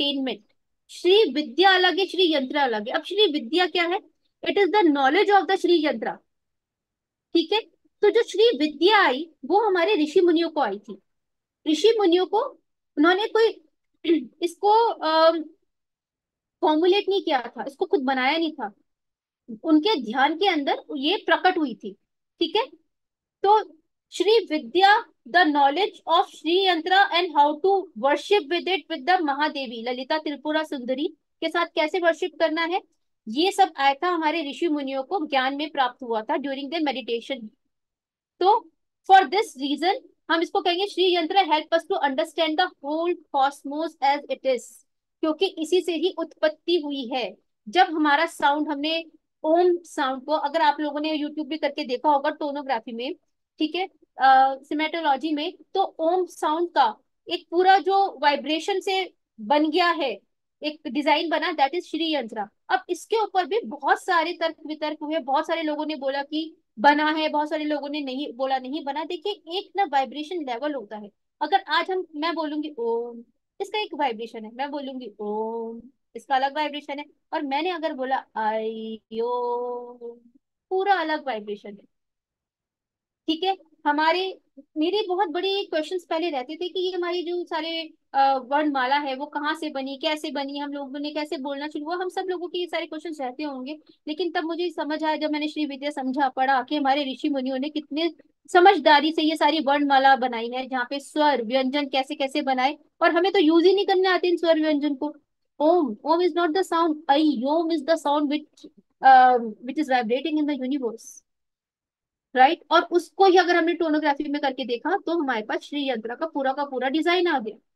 Attainment. Shri विद्या अलग है, श्री यंत्र अलग है। अब श्री विद्या क्या है? It is the knowledge of the Shri yantra. ठीक है। तो जो श्री विद्या आई वो हमारे ऋषि मुनियों को आई थी। ऋषि मुनियों को उन्होंने कोई इसको फॉर्मुलेट नहीं किया था, इसको खुद बनाया नहीं था, उनके ध्यान के अंदर ये प्रकट हुई थी। ठीक है। तो Shri Vidya, the knowledge of Shri yantra and how to worship with it with the Mahadevi Lalita Tripura Sundari के साथ कैसे वर्शिप करना है, ये सब आया था हमारे ऋषि मुनियों को ज्ञान में प्राप्त हुआ था ड्यूरिंग द मेडिटेशन। तो फॉर दिस रीजन हम इसको कहेंगे Shri yantra help us to understand the whole cosmos as it is, क्योंकि इसी से ही उत्पत्ति हुई है। जब हमारा साउंड, हमने ओम साउंड को, अगर आप लोगों ने यूट्यूब भी करके देखा होगा टोनोग्राफी में, ठीक है, सिमेटोलॉजी में, तो ओम साउंड का एक पूरा जो वाइब्रेशन से बन गया है, एक डिजाइन बना, दैट इज श्री यंत्र। अब इसके ऊपर भी बहुत सारे तर्क वितर्क हुए, बहुत सारे लोगों ने बोला कि बना है, बहुत सारे लोगों ने नहीं बोला नहीं बना। देखिए एक ना वाइब्रेशन लेवल होता है। अगर आज मैं बोलूंगी ओम, इसका एक वाइब्रेशन है, मैं बोलूंगी ओम, इसका अलग वाइब्रेशन है, और मैंने अगर बोला आई ओ, पूरा अलग वाइब्रेशन है। ठीक है। हमारे मेरी बहुत बड़ी क्वेश्चंस पहले रहते थे कि ये हमारी जो सारे वर्णमाला है वो कहाँ से बनी, कैसे बनी, हम लोगों ने कैसे बोलना शुरू हुआ, हम सब लोगों के ये सारे क्वेश्चंस रहते होंगे। लेकिन तब मुझे समझ आया जब मैंने श्री विद्या समझा पढ़ा कि हमारे ऋषि मुनियों ने कितने समझदारी से ये सारी वर्णमाला बनाई है, जहाँ पे स्वर व्यंजन कैसे कैसे बनाए, और हमें तो यूज ही नहीं करने आते इन स्वर व्यंजन को। Om, Om is not the sound, I Om is the sound which is vibrating in the universe, right. और उसको ही अगर हमने टोनोग्राफी में करके देखा तो हमारे पास श्री यंत्र का पूरा डिजाइन आ गया।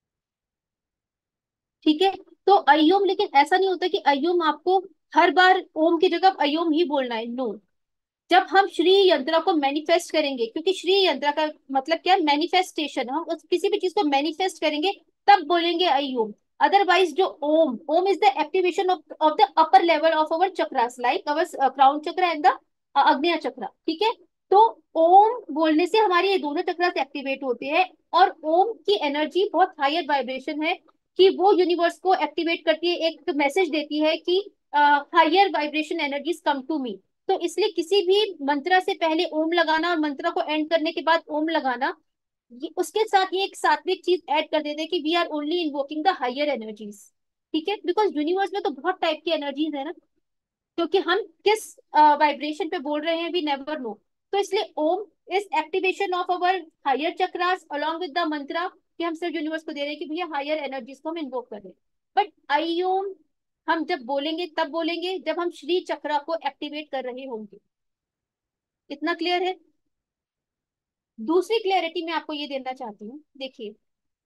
ठीक है। तो अय्योम, लेकिन ऐसा नहीं होता कि अय्योम आपको हर बार ओम की जगह अय्योम ही बोलना है, नो। जब हम श्री यंत्र को मैनिफेस्ट करेंगे, क्योंकि श्री यंत्र का मतलब क्या है, मैनिफेस्टेशन, हम किसी भी चीज को मैनिफेस्ट करेंगे तब बोलेंगे अय्योम। अदरवाइज जो Om, Om is the activation of the upper level of our chakras, like our crown chakra and the Ajna chakra. ठीक है। तो ओम बोलने से हमारे ये दोनों चक्रास एक्टिवेट होते हैं, और ओम की एनर्जी बहुत हायर वाइब्रेशन है कि वो यूनिवर्स को एक्टिवेट करती है, एक मैसेज देती है कि higher vibration energies come to me. तो इसलिए किसी भी मंत्र से पहले ओम लगाना और मंत्र को एंड करने के बाद ओम लगाना, ये उसके साथ ये एक सात्विक चीज ऐड कर देते हैं कि we are only invoking the higher energies. ठीक है। बिकॉज यूनिवर्स में तो बहुत टाइप की एनर्जीज है ना, क्योंकि हम किस वाइब्रेशन पे बोल रहे हैं वी नेवर नो। तो इसलिए Om is activation of our higher chakras along with the mantra, कि हम सिर्फ यूनिवर्स को दे रहे हैं कि भैया हायर एनर्जीज को हम इन्वोक कर रहे हैं। बट आई ओम हम जब बोलेंगे तब बोलेंगे जब हम श्री चक्रा को एक्टिवेट कर रहे होंगे। इतना क्लियर है? दूसरी क्लियरिटी मैं आपको ये देना चाहती हूँ, देखिए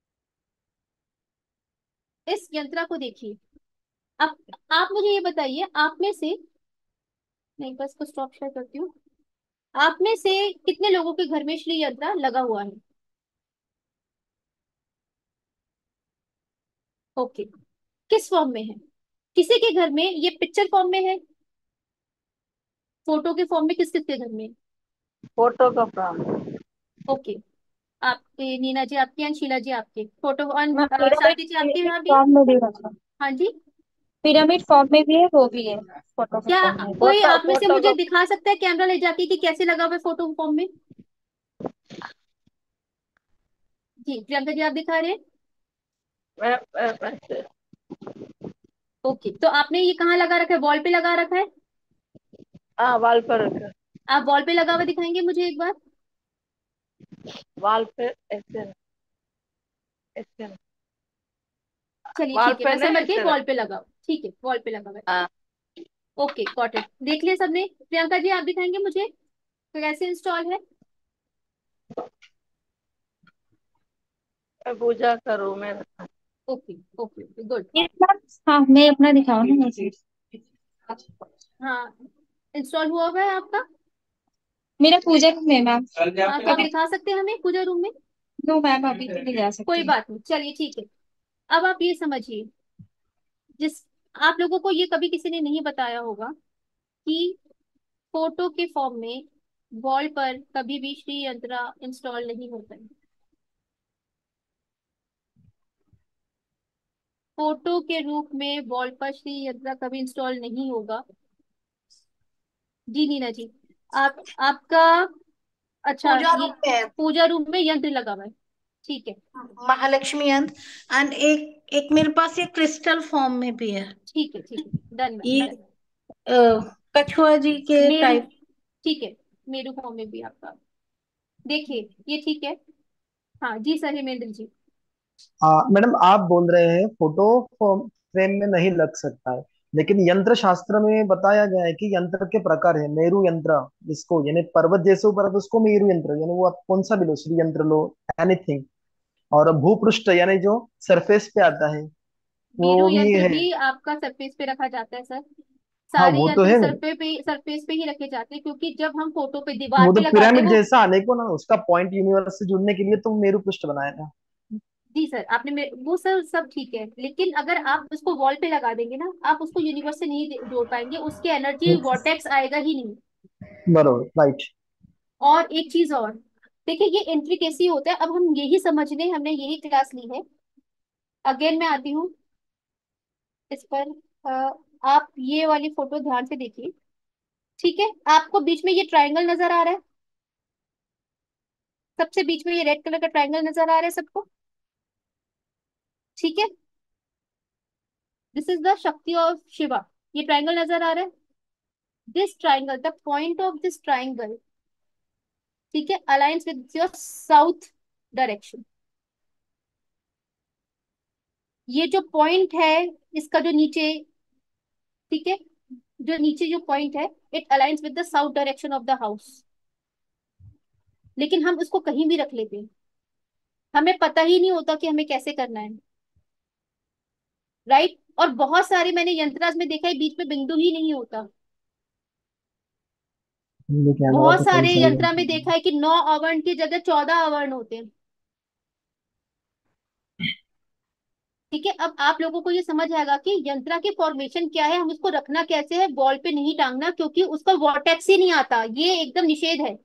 इस यंत्रा को देखिए। अब आप मुझे ये बताइए, आप में से, नहीं बस को स्टॉप शेयर करती हूँ, आप में से कितने लोगों के घर में श्री यंत्र लगा हुआ है? ओके। किस फॉर्म में है? किसी के घर में ये पिक्चर फॉर्म में है, फोटो के फॉर्म में किस किस के घर में? फोटो का फ्रॉम। ओके। आपके नीना जी आपके हैं, शीला जी आपके, फोटो मैं और पिरामिड शांति जी आपके पिरामिड यहाँ भी है? फॉर्म में भी रखा। हाँ जी। पिरामिड फॉर्म में भी है, वो भी है फोटो के क्या फॉर्म में। कोई फोटो आप में से फोटो मुझे का। दिखा सकता है कैमरा ले जाके कि कैसे लगा हुआ है फोटो फॉर्म में? जी प्रियंका जी आप दिखा रहे हैं। वैसे। ओके, तो आपने ये कहाँ लगा रखा है, वॉल पे लगा रखा है? हाँ, वाल पर रखा। आप वॉल पे लगा हुआ दिखाएंगे मुझे एक बार? वाल पे ऐसे। ऐसे। चलिए वाल ठीक है, पे मैं नहीं, समझ गई, ऐसे वॉल रखा। पे लगा हुआ, ठीक है वॉल पे लगा हुआ है। हाँ। ओके गॉट इट, देख लिया सबने? प्रियंका जी आप दिखाएंगे मुझे कैसे इंस्टॉल है? मैं पूजा करूँ मैं रखा। Okay okay okay good. ये बात। हाँ, मैं अपना दिखाऊँ ना मुझे। हाँ, इंस्टॉल हुआ हुआ है आपका? मेरा पूजा रूम है मैम। हाँ तो आप अभी। दिखा सकते हैं हमें पूजा रूम में? नो मैम, अभी तो नहीं जा कोई सकती। बात नहीं, चलिए ठीक है। अब आप ये समझिए, जिस आप लोगों को ये कभी किसी ने नहीं बताया होगा कि फोटो के फॉर्म में वॉल पर कभी भी श्री यंत्र इंस्टॉल नहीं होता है। फोटो के रूप में वॉल पर श्री यंत्र कभी इंस्टॉल नहीं होगा। जी नीना जी, आप आपका, अच्छा पूजा ये रूम में है। पूजा रूम में यंत्र लगा हुआ है, ठीक है। महालक्ष्मी यंत्र। एंड एक एक मेरे पास ये क्रिस्टल फॉर्म में भी है। ठीक है ठीक है, डन मैम ये डन। कछुआ जी के मेरू, टाइप। ठीक है, मेरू फॉर्म में भी आपका, देखिए ये ठीक है। हाँ जी सर, हेमेंद्र जी। मैडम आप बोल रहे हैं फोटो फ्रेम में नहीं लग सकता है, लेकिन यंत्र शास्त्र में बताया गया है कि यंत्र के प्रकार है मेरु यंत्र, जिसको यानी पर्वत जैसे ऊपर है तो उसको मेरु यंत्र, यानी वो आप कौन सा भी लो, श्री यंत्र लो, एनीथिंग। और भूपृष्ठ यानी जो सरफेस पे आता है मेरू वो भी यंत्र है। भी आपका सरफेस पे रखा जाता है सर। हाँ सारे वो तो यंत्र है, सरफेस पे ही रखे जाते हैं, क्योंकि जब हम फोटो पे दीवार वो पे तो लगाते हैं पिरामिड वो। जैसा आने को ना, उसका पॉइंट यूनिवर्स से जुड़ने के लिए तो मेरु पृष्ठ बनाया था। जी सर, आपने वो सर सब ठीक है, लेकिन अगर आप उसको वॉल पे लगा देंगे ना, आप उसको यूनिवर्स से नहीं जोड़ पाएंगे, उसकी एनर्जी वॉर्टेक्स आएगा ही नहीं। बरोबर, राइट। और एक चीज और, देखिए ये एंट्री कैसी होता है, अब हम यही समझने, हमने यही क्लास ली है। अगेन मैं आती हूँ इस पर। आप ये वाली फोटो ध्यान से देखिए, ठीक है। आपको बीच में ये ट्रायंगल नजर आ रहा है, सबसे बीच में ये रेड कलर का ट्रायंगल नजर आ रहा है सबको, ठीक है। This is the Shakti of Shiva, ये ट्रायंगल नजर आ रहा है। This triangle, the point of this triangle, ठीक है, aligns with your south direction. ये जो पॉइंट है इसका जो नीचे, ठीक है, जो नीचे जो पॉइंट है, it aligns with the south direction of the house. लेकिन हम उसको कहीं भी रख लेते हैं, हमें पता ही नहीं होता कि हमें कैसे करना है, राइट। और बहुत सारे मैंने यंत्रास में देखा है बीच में बिंदु ही नहीं होता। ये कहना हुआ बहुत तो सही सारे सही है। यंत्रा में देखा है कि 9 अवर्ण की जगह 14 अवर्ण होते हैं, ठीक है। अब आप लोगों को ये समझ आएगा कि यंत्रा की फॉर्मेशन क्या है, हम उसको रखना कैसे है, वॉल पे नहीं टांगना, क्योंकि उसका वॉर्टेक्स ही नहीं आता, ये एकदम निषेध है।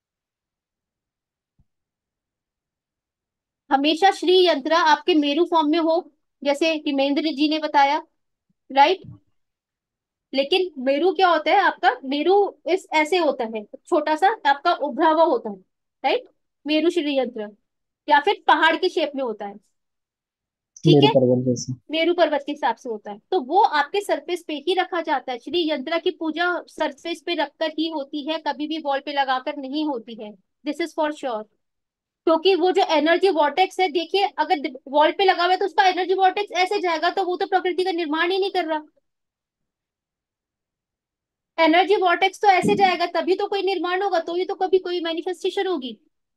हमेशा श्री यंत्रा आपके मेरू फॉर्म में हो, जैसे हिमेंद्र जी ने बताया, राइट। लेकिन मेरू क्या होता है आपका, मेरू इस ऐसे होता है, छोटा सा आपका उभरा हुआ होता है, राइट। मेरू श्री यंत्र, या फिर पहाड़ के शेप में होता है, ठीक मेरु है। पर्वत जैसे। मेरू पर्वत के हिसाब से होता है, तो वो आपके सरफेस पे ही रखा जाता है। श्री यंत्रा की पूजा सरफेस पे रखकर ही होती है, कभी भी वॉल पे लगाकर नहीं होती है। This is for sure. क्योंकि वो जो एनर्जी वॉर्टेक्स है, देखिए अगर वॉल पे लगा हुआ है तो उसका एनर्जी वॉर्टेक्स ऐसे जाएगा, तो वो तो प्रकृति का निर्माण ही नहीं कर रहा। एनर्जी वॉर्टेक्स तो ऐसे जाएगा तभी तो कोई निर्माण होगा, तो ही तो कभी कोई मैनिफेस्टेशन होगी।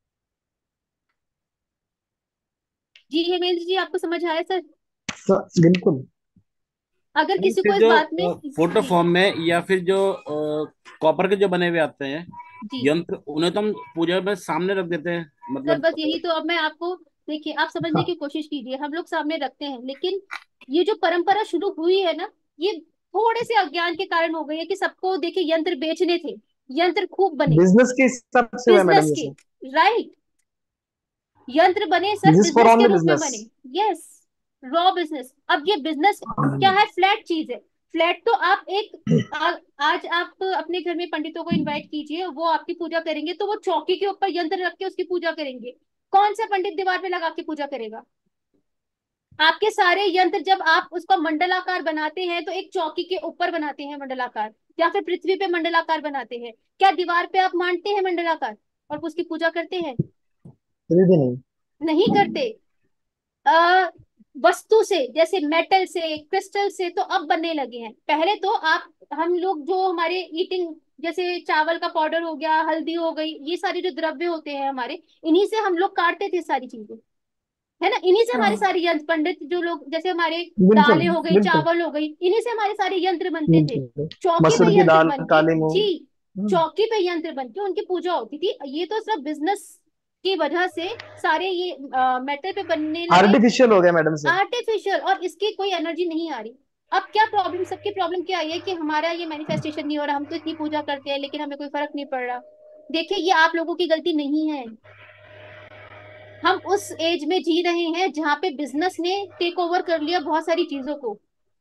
जी हेमेंद्र जी, आपको समझ आया सर? बिल्कुल। अगर नहीं, किसी को फिर इस जो बात में, फोटो जी फॉर्म में या फिर जो कॉपर के जो बने हुए आते हैं जी यंत्र, उन्हें तो हम पूजा में सामने रख देते हैं, सर, मतलब। बस यही तो अब मैं आपको, देखिए आप समझने हाँ, की कोशिश कीजिए, हम लोग सामने रखते हैं, लेकिन ये जो परंपरा शुरू हुई है ना, ये थोड़े से अज्ञान के कारण हो गई है कि सबको देखिए यंत्र बेचने थे, यंत्र खूब बने बिजनेस के हिसाब से हुआ है मैडम बिजनेस ये के, सब। राइट। यंत्र बने sir this is for business के ओनली रूप में बिजनेस। बने, यस, रॉ बिजनेस। अब ये बिजनेस क्या है, फ्लैट चीज है। फ्लैट तो आप एक, आज आप अपने घर में पंडितों को इनवाइट कीजिए, वो आपकी पूजा करेंगे, तो वो चौकी के ऊपर यंत्र रख के उसकी पूजा करेंगे। कौन सा पंडित दीवार पे लगा के पूजा करेगा? आपके सारे यंत्र जब आप उसको मंडलाकार बनाते हैं तो एक चौकी के ऊपर बनाते हैं मंडलाकार, या फिर पृथ्वी पे मंडलाकार बनाते हैं। क्या दीवार पे आप मानते हैं मंडलाकार और उसकी पूजा करते हैं? फिर भी नहीं। नहीं करते। आ, वस्तु से, जैसे मेटल से, क्रिस्टल से तो अब बनने लगे हैं। पहले तो आप, हम लोग जो हमारे ईटिंग, जैसे चावल का पाउडर हो गया, हल्दी हो गई, ये सारे जो द्रव्य होते हैं हमारे, इन्हीं से हम लोग काटते थे सारी चीजें, है ना। इन्हीं से हमारे सारे यंत्र, पंडित जो लोग, जैसे हमारे बिल्कुल दालें हो गई, बिल्कुल चावल हो गई, इन्हीं से हमारे सारे यंत्र बनते थे। बिल्कुल। चौकी मसूर पे की यंत्र दाल, बन के, काली जी, मूंग। हम्म, चौकी पे यंत्र बन के उनकी पूजा होती थी। ये तो सिर्फ बिजनेस की वजह से सारे ये मेटल पे बनने लगे, आर्टिफिशियल हो गया मैडम सर। आर्टिफिशियल, और इसकी कोई एनर्जी नहीं आ रही। अब क्या प्रॉब्लम, सबकी प्रॉब्लम क्या आई है कि हमारा ये मैनिफेस्टेशन नहीं हो रहा, हम तो इतनी पूजा करते हैं लेकिन हमें कोई फर्क नहीं पड़ रहा। देखिए ये आप लोगों की गलती नहीं है, हम उस एज में जी रहे हैं जहाँ पे बिजनेस ने टेक ओवर कर लिया बहुत सारी चीजों को।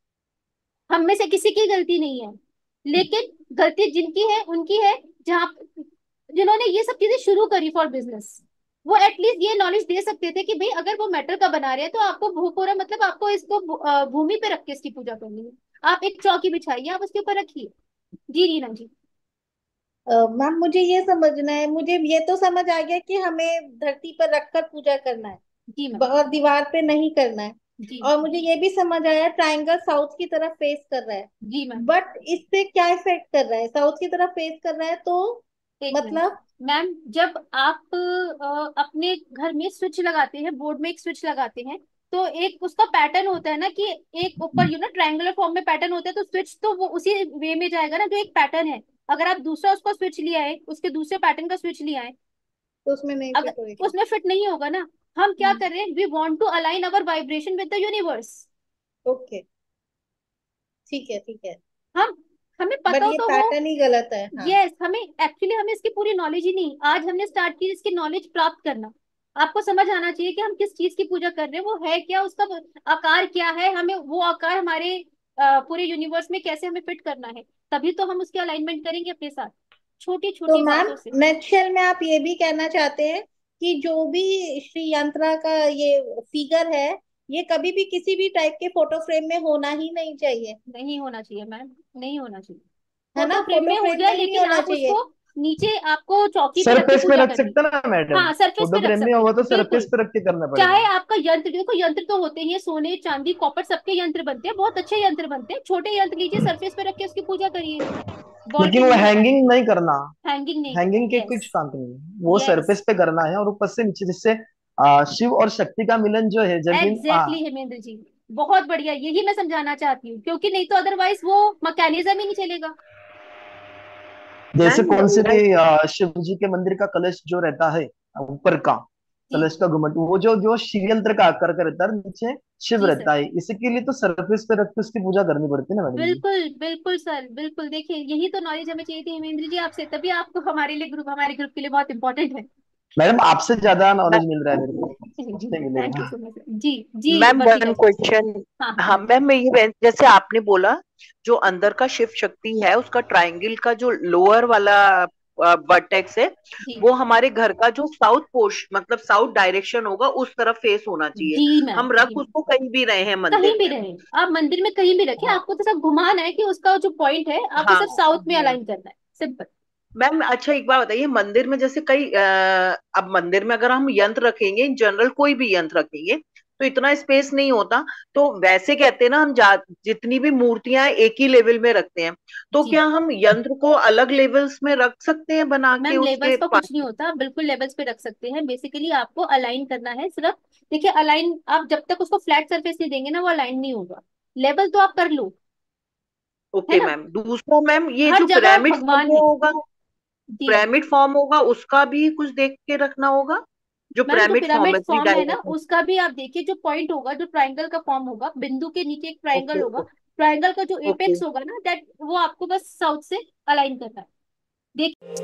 हम में से किसी की गलती नहीं है, लेकिन गलती जिनकी है उनकी है, जहाँ जिन्होंने ये सब चीजें शुरू करी फॉर बिजनेस। वो एटलीस्ट ये नॉलेज दे सकते थे कि भाई अगर वो मेटल का बना रहे हैं तो आपको पूरा मतलब आपको इसको भूमि पे रख के इसकी पूजा करनी है। आप एक चौकी बिछाइए, आप उसके ऊपर रखिए। जी रीना जी। मैम मुझे ये समझना है, मुझे ये तो समझ आ गया कि हमें धरती पर रखकर पूजा करना है जी मैम। और दीवार पे नहीं करना है। जी और मुझे ये भी समझ आया ट्रायंगल साउथ की तरफ फेस कर रहा है। जी मैम। बट इससे क्या इफेक्ट कर रहा है? साउथ की तरफ फेस कर रहा है तो एक मिनट मतलब मैम, जब आप अपने घर में स्विच लगाते हैं, बोर्ड में एक स्विच लगाते हैं, तो एक उसका पैटर्न होता है ना कि एक ऊपर ट्रायंगुलर फॉर्म में पैटर्न होता है, तो स्विच तो वो उसी वे में जाएगा ना जो एक पैटर्न है। अगर आप दूसरा उसका स्विच लिया है, उसके दूसरे पैटर्न का स्विच लिया है, तो उसमें नहीं फिट अगर होएगा। उसमें फिट नहीं होगा ना। हम क्या हम्म। कर रहे हैं, we want to align our vibration with the universe. Okay, ठीक है ठीक है। हम हमें पता बट हो ये तो हो। पैटर्न ही गलत है, हाँ। यस, हमें एक्चुअली हमें इसकी पूरी नॉलेज ही नहीं, आज हमने स्टार्ट की इसकी नॉलेज प्राप्त करना। आपको समझ आना चाहिए कि हम किस चीज की पूजा कर रहे हैं, वो है क्या, उसका आकार क्या है, हमें वो आकार हमारे पूरे यूनिवर्स में कैसे हमें फिट करना है। तभी तो हम उसकी अलाइनमेंट करेंगे अपने साथ, छोटी तो छोटी मैम बातों से। नेटशेल में आप ये भी कहना चाहते हैं कि जो भी श्री यंत्रा का ये फिगर है, ये कभी भी किसी भी टाइप के फोटो फ्रेम में होना ही नहीं चाहिए, नहीं होना चाहिए मैम, नहीं होना चाहिए। है ना? फोटो फ्रेम फोटो में हो फ्रेम जाए, में ही नहीं लेकिन होना आप चाहिए। उसको नीचे, आपको चौकी पे रख के सरफेस पे पूजा रख करनी। सकते ना मैडम? हाँ, सरफेस फोटो पे रख फ्रेम नहीं सकते हैं होगा तो बिल्कुल। सरफेस पे रख के करना चाहे पड़ेगा। आपका यंत्र, देखो यंत्र तो होते ही हैं, सोने चांदी कॉपर सबके यंत्र बनते हैं, बहुत अच्छे यंत्र बनते हैं। छोटे यंत्र लीजिए, सरफेस पे रख के उसकी पूजा करिए। बॉल लेकिन पे वो नहीं होता है। हैंगिंग नहीं करना। हैंगिंग नहीं करना, हैंगिंग के यस। कुछ काम नहीं है, वो यस, सरफेस पे करना है और ऊपर से नीचे, जिससे शिव और शक्ति का मिलन जो है जमीन एग्जैक्टली हेमेंद्र जी, बहुत बढ़िया, यही मैं समझाना चाहती हूँ, क्योंकि नहीं तो अदरवाइज वो मैकेनिज्म ही नहीं चलेगा। जैसे मैम कौन से मैं भी शिव जी के मंदिर का कलश जो रहता है, ऊपर का जी कलश का घुमट, वो जो जो शिव यंत्र का आकार का रहता है, नीचे शिव जी सर, रहता है, इसी के लिए तो सरफेस पे रख के उसकी पूजा करनी पड़ती है ना मैडम जी। बिल्कुल बिल्कुल सर, बिल्कुल। देखिए, यही तो नॉलेज हमें चाहिए थी हेमेंद्र जी आपसे, तभी आपको हमारे लिए ग्रुप, हमारे ग्रुप के लिए बहुत इंपॉर्टेंट है। मैडम आपसे ज्यादा मैं नॉलेज मिल रहा है मेरे को, जी, नहीं थैंक यू मिलेगा। So much. जी जी मैम वर्तिका वन जी। क्वेश्चन। हाँ हाँ हाँ मैम। मैम, मैं ये जैसे आपने बोला, जो अंदर का शिव शक्ति है उसका ट्रायंगल का जो लोअर वाला वर्टेक्स है, जी वो हमारे घर का जो साउथ पोर्श मतलब साउथ डायरेक्शन होगा उस तरफ फेस होना चाहिए। जी मैम। हम जी रख उसको कहीं भी रहे हैं कहीं मंदिर भी में। रहे, आप मंदिर में कहीं भी रखें, हाँ आपको तो सब घुमाना है कि उसका जो पॉइंट है आपको हाँ सिर्फ साउथ में हाँ। अलाइन करना है, सिंपल। मैम अच्छा एक बात बताइए, मंदिर में जैसे कई अब मंदिर में अगर हम यंत्र रखेंगे, इन जनरल कोई भी यंत्र रखेंगे तो इतना स्पेस नहीं होता। तो वैसे कहते हैं ना, हम जितनी भी मूर्तियां हैं, एक ही लेवल में रखते हैं। तो जी क्या हम यंत्र को अलग लेवल्स में रख सकते हैं बना के मैम, लेवल्स उसके का कुछ नहीं होता, आप बिल्कुल लेवल्स पे रख सकते हैं। बेसिकली आपको अलाइन करना है सिर्फ। देखिए, अलाइन आप जब तक उसको फ्लैट सरफेस नहीं देंगे ना, वो अलाइन नहीं होगा। लेवल तो आप कर लो, है ओके ना। मैम, दूसरा मैम ये हर जो जगह पिरामिड फॉर्म भगवान में है। होगा, जी पिरामिड फॉर्म होगा उसका भी कुछ देख के रखना होगा। जो मैम, जो पिरामिड फॉर्म पिरामिड है थ्री फॉर्म है ना, डायमेंशन। उसका भी आप देखिए, जो पॉइंट होगा, जो ट्रायंगल का फॉर्म होगा, बिंदु के नीचे एक ट्रायंगल ओके होगा। ट्रायंगल का जो ओके। एपेक्स होगा ना, दैट वो आपको बस साउथ से अलाइन करना है। देख